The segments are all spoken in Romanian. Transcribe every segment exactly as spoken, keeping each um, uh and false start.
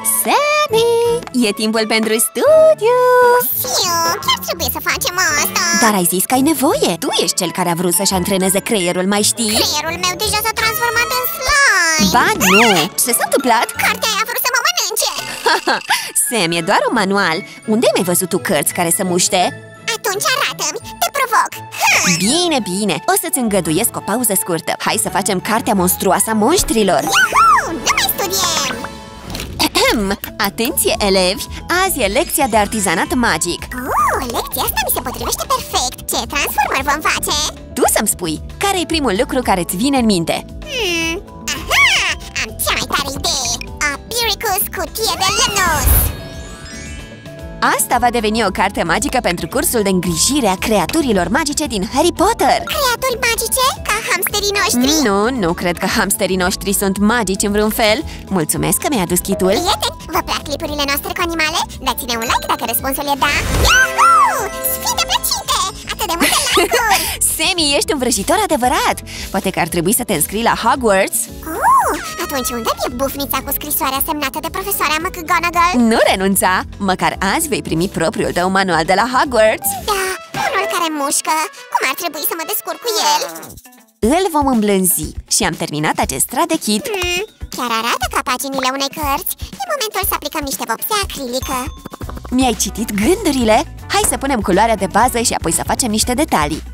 Sammy! E timpul pentru studiu! Fiu, chiar trebuie să facem asta! Dar ai zis că ai nevoie! Tu ești cel care a vrut să-și antreneze creierul, mai știi? Creierul meu deja s-a transformat în slime! Ba nu! Ce s-a întâmplat? Cartea aia a vrut să mă mănânce! Sam, e doar un manual! Unde ai mai văzut tu cărți care să muște? Atunci arată-mi! Te provoc! Ha! Bine, bine! O să-ți îngăduiesc o pauză scurtă. Hai să facem cartea monstruoasă a monștrilor! Iuhu! Nu mai studiem! Atenție, elevi! Azi e lecția de artizanat magic. Oh, lecția asta mi se potrivește perfect! Ce transformer vom face? Tu să-mi spui, care e primul lucru care îți vine în minte? Hmm, aha! Am cea mai tare idee! Apiricus cutie de lemnos! Asta va deveni o carte magică pentru cursul de îngrijire a creaturilor magice din Harry Potter. Creaturi magice? Ca hamsterii noștri? Nu, nu cred că hamsterii noștri sunt magici în vreun fel. Mulțumesc că mi-ai adus kitul. Prieteni, vă plac clipurile noastre cu animale? Dați-ne un like dacă răspunsul e da. Iuhu! Sfinte plăcinte! Atât de multe like-uri! Sammy, ești un vrăjitor adevărat. Poate că ar trebui să te înscrii la Hogwarts. Oh, atunci unde e bufnița cu scrisoarea semnată de profesoara McGonagall? Nu renunța! Măcar azi vei primi propriul tău manual de la Hogwarts. Da, unul care mușcă. Cum ar trebui să mă descurc cu el? Îl vom îmblânzi și am terminat acest stradechit. Hmm, chiar arată ca paginile unei cărți. E momentul să aplicăm niște vopsea acrilică. Mi-ai citit gândurile? Hai să punem culoarea de bază și apoi să facem niște detalii.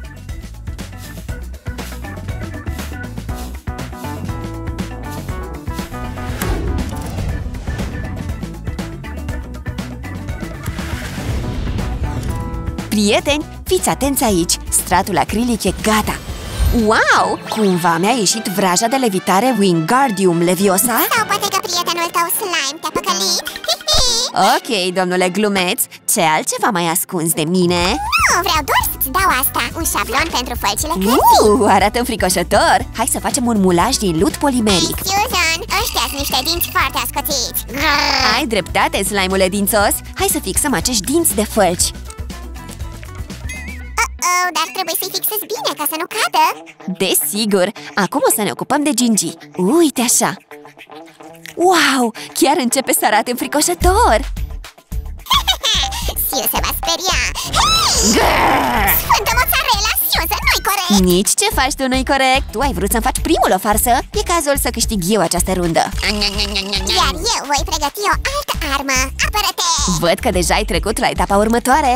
Prieteni, fiți atenți aici! Stratul acrilic e gata! Wow! Cumva mi-a ieșit vraja de levitare Wingardium Leviosa? Sau poate că prietenul tău slime te-a păcălit? Ok, domnule glumeț, ce altceva mai ascunzi de mine? Nu, vreau doar să-ți dau asta. Un șablon pentru fălcile cărții. Uh, arată înfricoșător! Hai să facem un mulaj din lut polimeric. Hey, Susan, ăștia-s niște dinți foarte ascuțiți. Ai dreptate, slime-ule dințos! Hai să fixăm acești dinți de fălci. Oh, dar trebuie să-i fixez bine ca să nu cadă. Desigur! Acum o să ne ocupăm de gingii. Uite așa! Wow! Chiar începe să arate înfricoșător! Siu se va speria. Hei! Sfântă mozzarella, Susan, nu-i corect! Nici ce faci tu nu-i corect! Tu ai vrut să-mi faci primul o farsă? E cazul să câștig eu această rundă. Iar eu voi pregăti o altă armă. Apără-te! Văd că deja ai trecut la etapa următoare.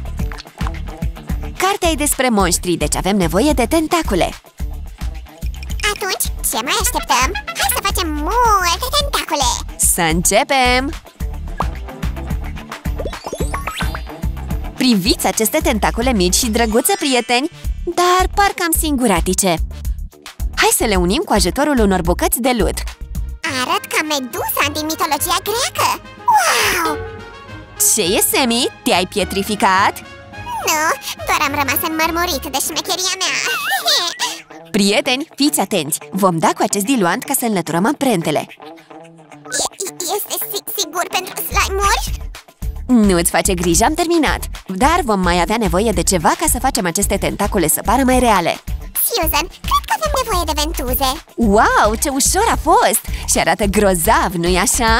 Cartea e despre monștri, deci avem nevoie de tentacule. Atunci, ce mai așteptăm? Hai să facem multe tentacule! Să începem! Priviți aceste tentacule mici și drăguțe, prieteni, dar parcă am singuratice. Hai să le unim cu ajutorul unor bucăți de lut. Arăt ca Medusa din mitologia greacă! Wow! Ce e, Sammy? Te-ai pietrificat? Nu, doar am rămas înmărmurit de șmecheria mea. Prieteni, fiți atenți! Vom da cu acest diluant ca să înlăturăm amprentele. Este sigur pentru slime-uri? Nu-ți face grijă, am terminat. Dar vom mai avea nevoie de ceva ca să facem aceste tentacule să pară mai reale. Susan, cred că avem nevoie de ventuze. Wow, ce ușor a fost! Și arată grozav, nu-i așa?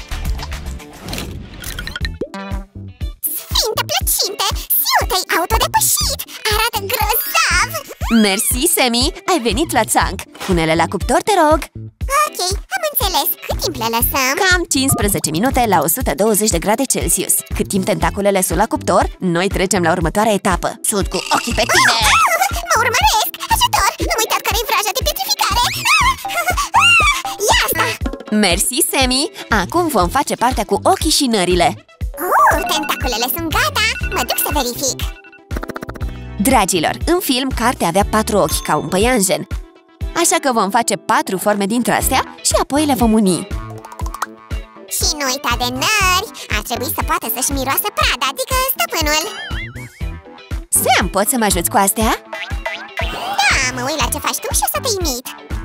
Sfinte plăcinte! Siu, te-ai autodepășit! Arată grozav! Mersi, Sammy! Ai venit la țanc! Pune-le la cuptor, te rog! Ok, am înțeles. Cât timp le lăsăm? Cam cincisprezece minute la o sută douăzeci de grade Celsius. Cât timp tentaculele sunt la cuptor, noi trecem la următoarea etapă. Sunt cu ochii pe tine! Mă urmăresc! Ajutor! Nu uitați care-i vraja de pietrificare! Ia asta! Mersi, Sammy! Acum vom face partea cu ochii și nările. Uh, tentaculele sunt gata! Mă duc să verific! Dragilor, în film, cartea avea patru ochi, ca un păianjen. Așa că vom face patru forme dintre astea și apoi le vom uni. Și nu uita de nări! Ar trebui să poată să-și miroasă prada, adică stăpânul! Sam, poți să mă ajuți cu astea? Da, mă uit la ce faci tu și o să te imit!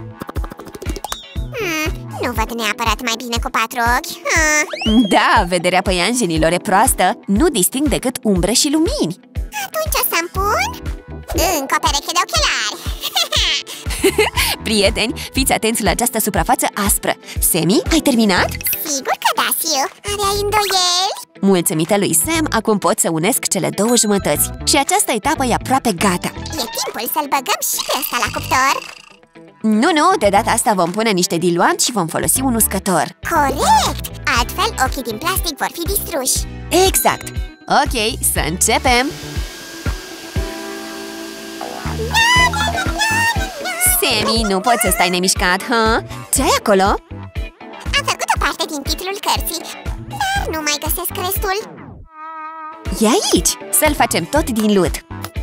Hmm, nu văd neapărat mai bine cu patru ochi. Hmm. Da, vederea păianjenilor e proastă. Nu disting decât umbre și lumini. Atunci o să-mi pun Încă o pereche de ochelari. Prieteni, fiți atenți la această suprafață aspră. Semi, ai terminat? Sigur că da, Siu. Aveai îndoieli? Mulțumită lui Sam, acum pot să unesc cele două jumătăți. Și această etapă e aproape gata. E timpul să-l băgăm și pe ăsta la cuptor. Nu, nu, de data asta vom pune niște diluant și vom folosi un uscător. Corect! Altfel, ochii din plastic vor fi distruși. Exact! Ok, să începem! Semi, nu poți să stai nemișcat, ha? Ce ai acolo? Am făcut o parte din titlul cărții, dar nu mai găsesc restul. E aici! Să-l facem tot din lut.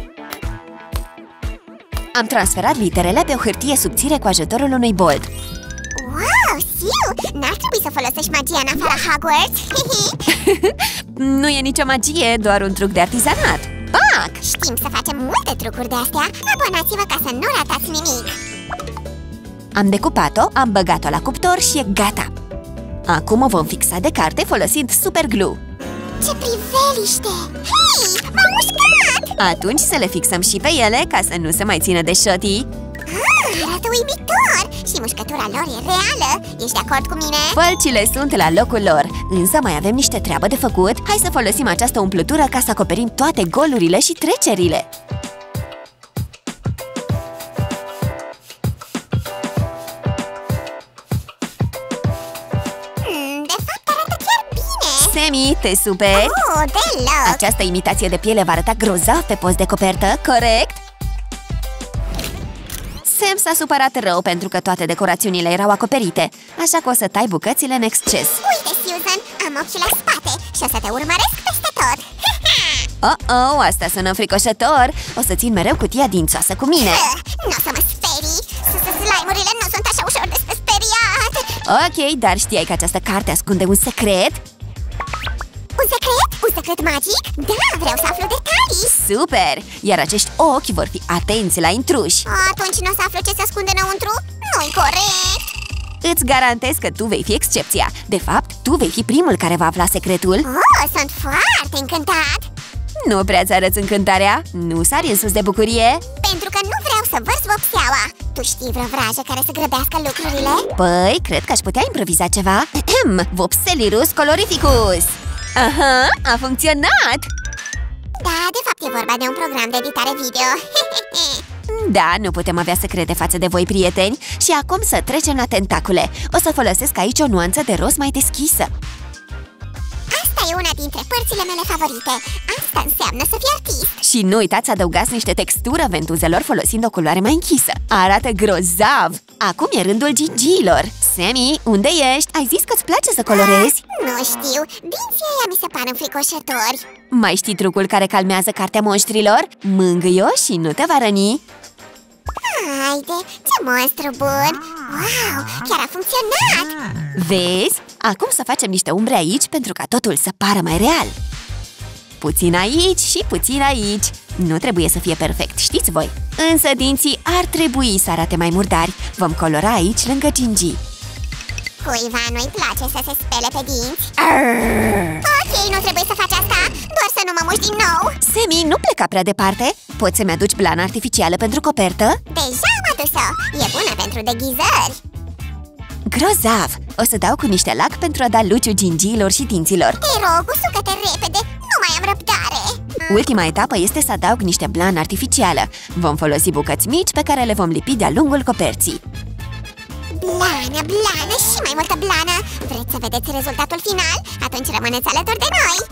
Am transferat literele pe o hârtie subțire cu ajutorul unui bolt. Wow, Siu! N-ar trebui să folosești magia în afara Hogwarts? Nu e nicio magie, doar un truc de artizanat. Pac! Știm să facem multe trucuri de astea. Abonați-vă ca să nu ratați nimic. Am decupat-o, am băgat-o la cuptor și e gata. Acum o vom fixa de carte folosind super glue. Ce priveliște! Hei, m-am mușcat! Atunci să le fixăm și pe ele ca să nu se mai țină de șotii. Ah, arată uimitor! Și mușcătura lor e reală. Ești de acord cu mine? Fălcile sunt la locul lor, însă mai avem niște treabă de făcut. Hai să folosim această umplutură ca să acoperim toate golurile și trecerile. Hmm, de fapt arată chiar bine! Semi, te superi? Oh, deloc! Această imitație de piele va arăta grozav pe post de copertă, corect? Sam s-a supărat rău pentru că toate decorațiunile erau acoperite, așa că o să tai bucățile în exces. Uite, Susan, am ochii la spate și o să te urmăresc peste tot. Oh-oh, asta sună înfricoșător. O să țin mereu cutia dințoasă cu mine. Nu o să mă sperii. Slime-urile nu sunt așa ușor de speriat. Ok, dar știai că această carte ascunde un secret? Un secret? Un secret magic? Da, vreau să aflu detalii. Super! Iar acești ochi vor fi atenți la intruși. Atunci nu o să aflu ce se ascunde înăuntru? Nu-i corect. Îți garantez că tu vei fi excepția. De fapt, tu vei fi primul care va afla secretul. Oh, sunt foarte încântat. Nu prea-ți arăți încântarea? Nu sari în sus de bucurie? Pentru că nu vreau să vărs vopseaua. Tu știi vreo vrajă care să grăbească lucrurile? Păi, cred că aș putea improviza ceva. Vopselirus colorificus! Aha, a funcționat! Da, de fapt e vorba de un program de editare video. Da, nu putem avea secrete față de voi, prieteni. Și acum să trecem la tentacule. O să folosesc aici o nuanță de roz mai deschisă. Asta e una dintre părțile mele favorite. Asta înseamnă să fii artist. Și nu uitați să adăugați niște textură ventuzelor folosind o culoare mai închisă. Arată grozav! Acum e rândul gingiilor. Semi, unde ești? Ai zis că îți place să colorezi? Ah, nu știu, dinții ăia mi se par înfricoșători. Mai știi trucul care calmează cartea monștrilor? Mângâi-o și nu te va răni. Haide, ce monstru bun! Wow, chiar a funcționat! Vezi? Acum să facem niște umbre aici pentru ca totul să pară mai real. Puțin aici și puțin aici. Nu trebuie să fie perfect, știți voi. Însă dinții ar trebui să arate mai murdari. Vom colora aici lângă gingii. Cuiva nu-i place să se spele pe dinți. Arr! Ok, nu trebuie să faci asta, doar să nu mă muști din nou. Semi, nu pleca prea departe. Poți să-mi aduci blană artificială pentru copertă? Deja am adus-o, e bună pentru deghizări. Grozav! O să dau cu niște lac pentru a da luciu gingiilor și dinților. Te rog, usucă-te repede, nu mai am răbdare. Ultima etapă este să adaug niște blană artificială. Vom folosi bucăți mici pe care le vom lipi de-a lungul coperții. Blană, blană și mai multă blană. Vreți să vedeți rezultatul final? Atunci rămâneți alături de noi!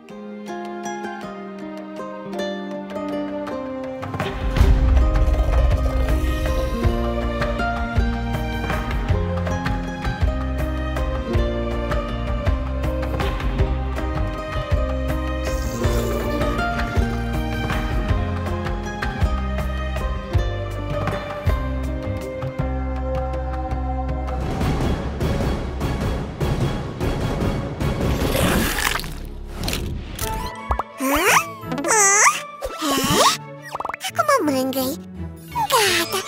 Mângâi. Gata.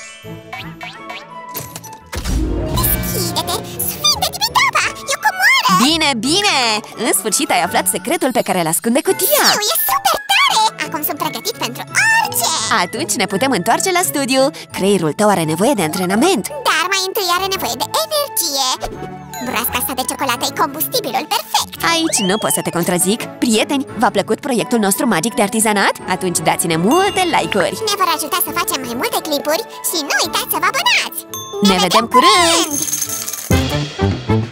Deschide-te! Sfinte Tibitaba! E o comoară! Bine, bine! În sfârșit ai aflat secretul pe care îl ascunde cutia! Știu, e super tare! Acum sunt pregătit pentru orice! Atunci ne putem întoarce la studiu. Creierul tău are nevoie de antrenament. Dar mai întâi are nevoie de energie. Broasca asta de ciocolată e combustibilul perfect. Aici nu pot să te contrazic. Prieteni, v-a plăcut proiectul nostru magic de artizanat? Atunci dați-ne multe like-uri. Ne vor ajuta să facem mai multe clipuri și nu uitați să vă abonați. Ne, ne vedem, vedem curând! curând!